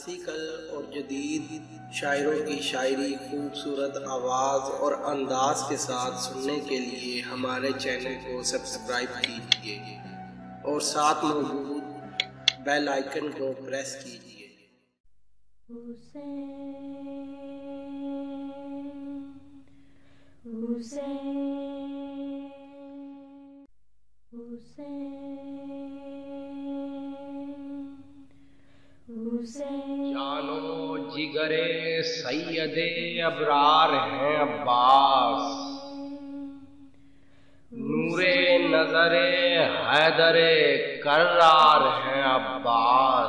Classical اور جدید شاعروں کی شاعری خوبصورت آواز اور انداز کے ساتھ سننے کے لیے ہمارے چینل کو سبسکرائب کیجیے اور ساتھ موجود بیل آئیکن کو پریس کیجیے۔ جانو جگر سید ابرار ہیں عباس، نور نظر حیدر کرار ہیں عباس،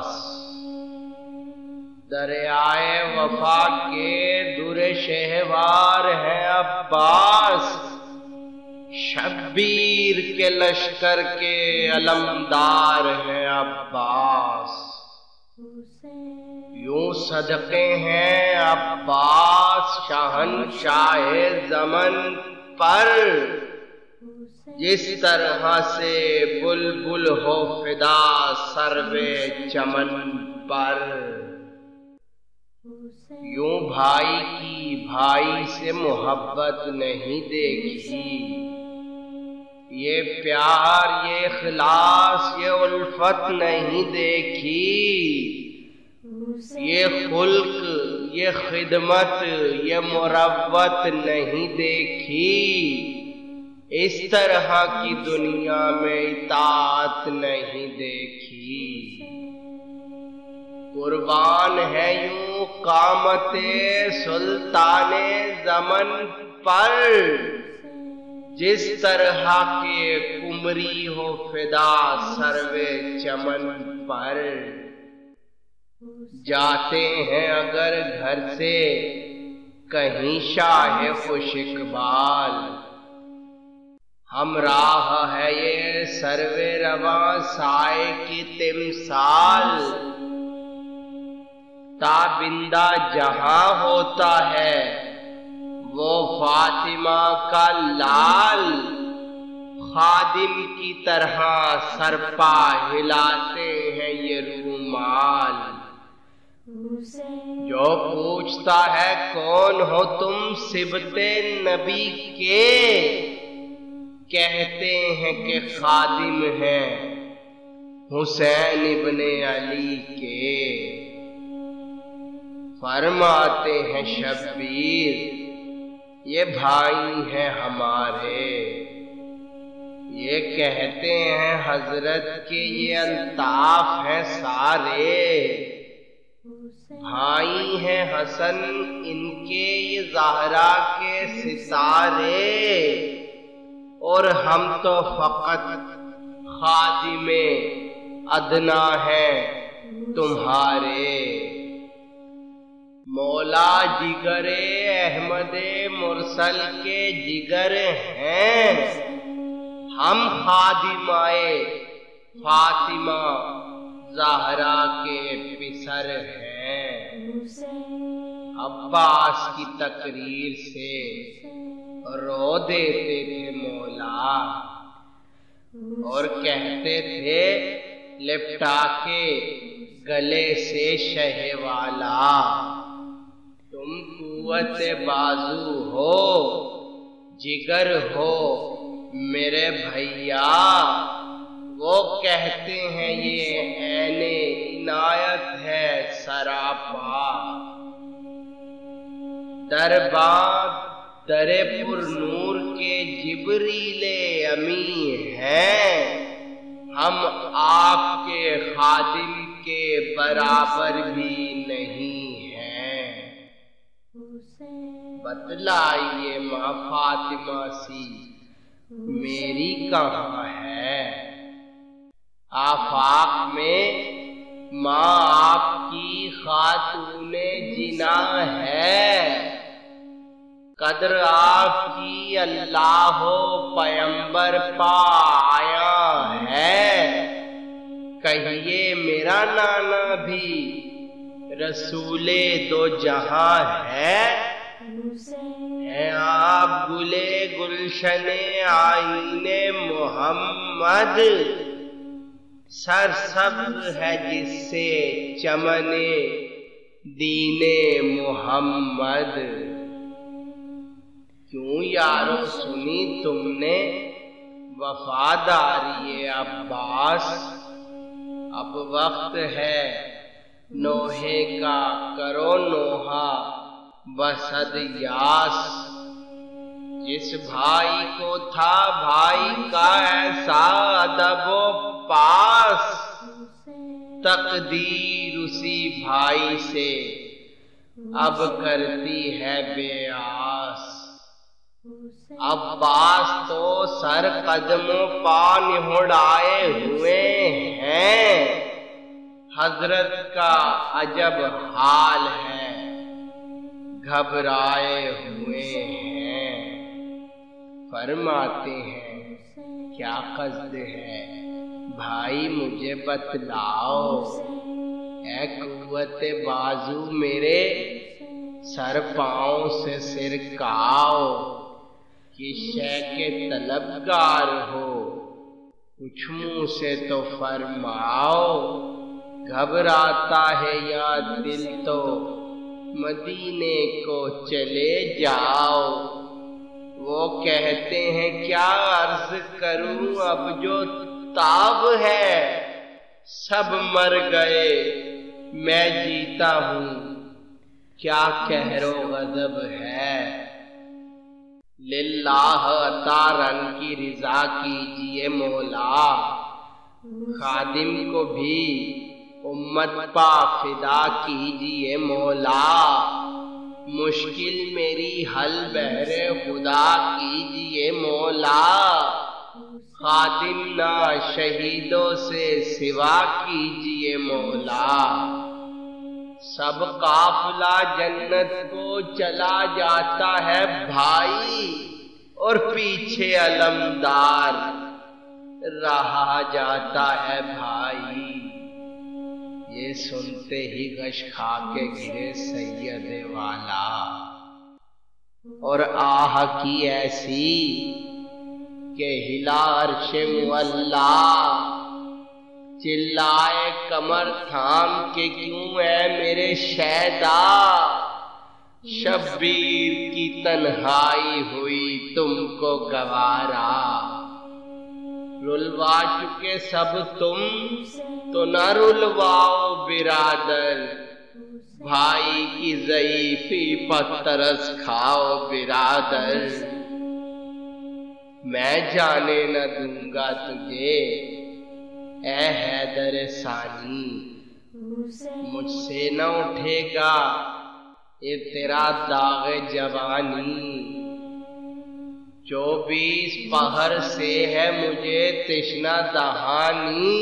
دریائے وفا کے در شہوار ہیں عباس، شبیر کے لشکر کے علمدار ہیں عباس، یوں صدقے ہیں عباس شاہنشاہ زمن پر، جس طرح سے بلبل ہو فدا سرو چمن پر، یوں بھائی کی بھائی سے محبت نہیں دیکھی، یہ پیار یہ اخلاص یہ الفت نہیں دیکھی، یہ خلق یہ خدمت یہ مروت نہیں دیکھی، اس طرح کی دنیا میں اطاعت نہیں دیکھی، قربان ہے یوں قامت سلطان زمن پر، جس طرح کے کمری ہو فدا سرو چمن پر، جاتے ہیں اگر گھر سے کہیں شاہ خوش اقبال، ہمراہ ہے یہ سرو رواں سائے کی تمثال، تابندہ جہاں ہوتا ہے وہ فاطمہ کا لال، خادم کی طرح سرپا ہلاتے ہیں یہ رومال، جو پوچھتا ہے کون ہو تم صبت نبی کے، کہتے ہیں کہ خادم ہیں حسین ابن علی کے، فرماتے ہیں شبیر یہ بھائی ہیں ہمارے، یہ کہتے ہیں حضرت کے یہ الطاف ہیں سارے، بھائی ہیں حسن ان کے یہ زہرا کے ستارے، اور ہم تو فقط خادم ادنا ہیں تمہارے، مولا جگر احمد مرسل کے جگر ہیں، ہم خادمائے فاطمہ زہرا کے پسر ہیں، عباس کی تقریر سے رو دیتے تھے مولا، اور کہتے تھے لپٹا کے گلے سے شہ والا، تم قوت بازو ہو جگر ہو میرے بھیا، وہ کہتے ہیں یہ عین عنایت ہے سراپا، دربار در پر نور کے جبریل امی ہیں، ہم آپ کے خادم کے برابر بھی نہیں ہیں، بتلائیے ماں فاطمہ سی میری کہاں ہے، آفاق میں ماں آپ کی خاتون جنا ہے، قدر آپ کی اللہ و پیمبر پا آیا ہے، کہیے میرا نانا بھی رسول دو جہاں ہے، آپ گلے گلشن آئین محمد، سرسبز ہے جس سے چمن دین محمد۔ کیوں یارو سنی تم نے وفاداری عباس؟ اب وقت ہے نوحے کا، کرو نوحہ بصد یاس۔ جس بھائی کو تھا بھائی کا ایسا ادب و پاس، تقدیر اسی بھائی سے اب کرتی ہے بے آس۔ عباس تو سر قدم و پا نہڑائے ہوئے ہیں، حضرت کا عجب حال ہے گھبرائے ہوئے ہیں۔ فرماتے ہیں کیا قصد ہے بھائی مجھے بتلاؤ، اے قوت بازو میرے سر پاؤں سے سرکاؤ، کس شے کے طلبگار ہو کچھ منہ سے تو فرماؤ۔ گھبراتا ہے یا دل تو مدینے کو چلے جاؤ، وہ کہتے ہیں کیا عرض کروں اب جو تاب ہے، سب مر گئے میں جیتا ہوں کیا قہر و غضب ہے۔ للہ اطارن کی رضا کیجئے مولا، خادم کو بھی امت پا فدا کیجئے مولا، مشکل میری حل بہر خدا کیجئے مولا، خادم نہ شہیدوں سے سوا کیجئے مولا۔ سب قافلہ جنت کو چلا جاتا ہے بھائی، اور پیچھے علمدار رہا جاتا ہے بھائی۔ یہ سنتے ہی غش کھا کے گرے سید والا، اور آہ کی ایسی کہ ہلا عرش معلا، چلائے کمر تھام کے کیوں اے میرے شیدا، شبیر کی تنہائی ہوئی تم کو گوارا، رلوا چکے سب تم تو نہ رلواؤ برادر، بھائی کی ضعیفی پر ترس کھاؤ برادر۔ میں جانے نہ دوں گا تجھے اے حیدر ثانی، مجھ سے نہ اٹھے گا یہ تیرا داغ جوانی، 24 پہر سے ہے مجھے تشنہ دہانی،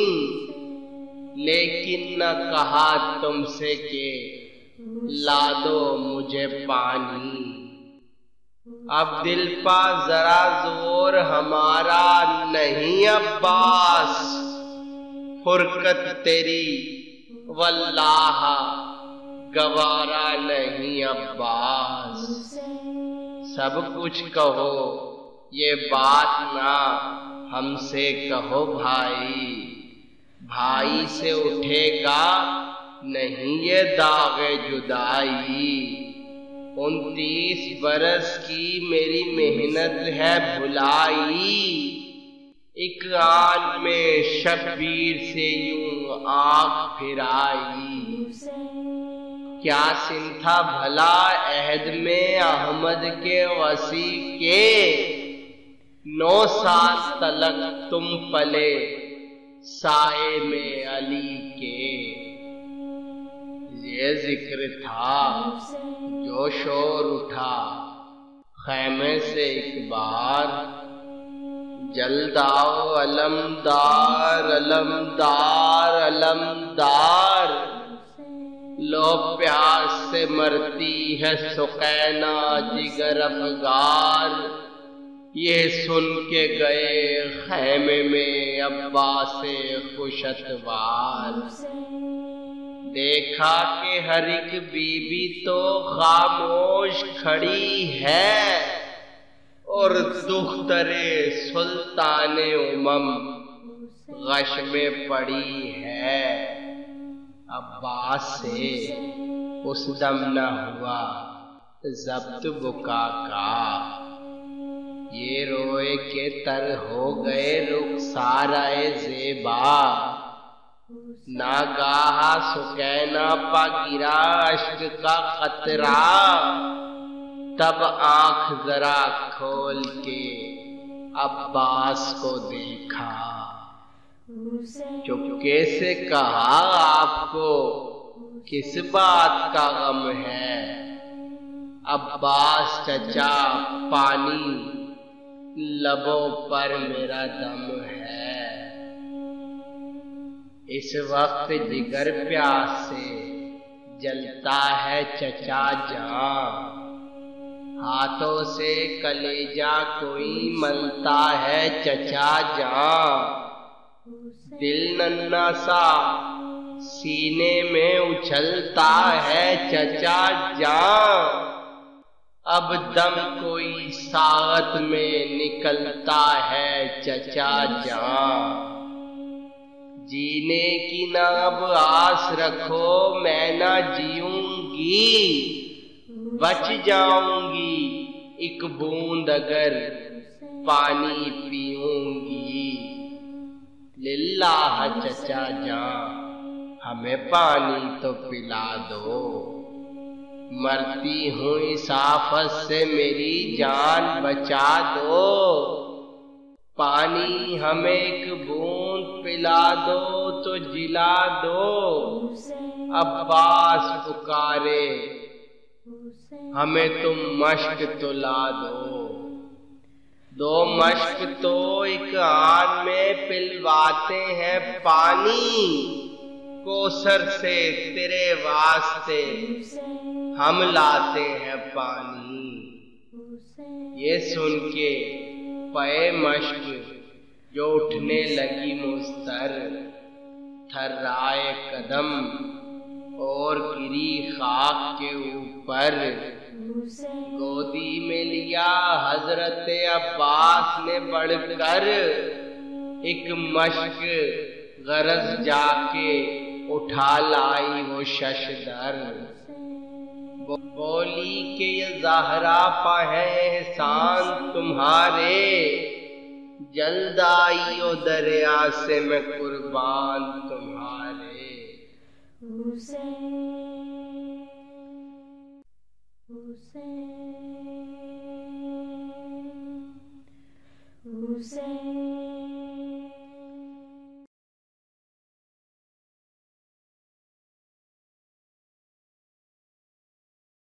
لیکن نہ کہا تم سے کہ لا دو مجھے پانی۔ اب دل پا ذرا زور ہمارا نہیں عباس، فرقت تیری واللہ گوارا نہیں عباس۔ سب کچھ کہو یہ بات نہ ہم سے کہو بھائی، بھائی سے اٹھے گا نہیں یہ داغ جدائی، 29 برس کی میری محنت ہے بھلائی، ایک آن میں شبیر سے یوں آنکھ پھرائی۔ کیا سن تھا بھلا عہد میں احمد کے وصی کے، 9 سال تلک تم پلے سائے میں علی کے، یہ ذکر تھا جو شور اٹھا خیمے سے ایک بار، جلد آؤ علمدار علمدار علمدار، لو پیاس سے مرتی ہے سقینہ جگر افگار، یہ سن کے گئے خیمے میں عباس خوش اتوار، دیکھا کہ ہر ایک بیوی تو خاموش کھڑی ہے، اور دختر سلطان امم غش میں پڑی ہے۔ عباس سے اس دم نہ ہوا ضبط بکا کا، یہ روئے کے تر ہو گئے رخسارۂ زیبا، ناگاہ سکینہ پا گرا اشک کا قطرہ، تب آنکھ ذرا کھول کے عباس کو دیکھا، چپکے سے کہا آپ کو کس بات کا غم ہے؟ عباس چچا پانی لبوں پر میرا دم ہے، اس وقت جگر پیاس سے جلتا ہے چچا جان، ہاتھوں سے کلیجہ کوئی ملتا ہے چچا جان، دل ننھا سا سینے میں اچھلتا ہے چچا جان، اب دم کوئی ساعت میں نکلتا ہے چچا جان، جینے کی نہ اب آس رکھو میں نہ جیوں گی، بچ جاؤں گی ایک بوند اگر پانی پیوں گی، للہ چچا جان ہمیں پانی تو پلا دو، مرتی ہوں اس آفت سے میری جان بچا دو، پانی ہمیں ایک بوند پلا دو تو جلا دو، عباس پکارے ہمیں تم مشک تو لا دو، دو مشک تو ایک آن میں پلواتے ہیں پانی، کوثر سے تیرے واسطے ہم لاتے ہیں پانی، یہ سن کے پے مشک جو اٹھنے لگی مضطر، تھرائے قدم اور گری خاک کے اوپر، گودی میں لیا حضرت عباس نے بڑھ کر، ایک مشک غرض جا کے اٹھا لائی وہ ششدر، بولی کہ یہ زہرا پا ہے احسان تمہارے، جلد آئیو دریا سے میں قربان تمہارے، حسین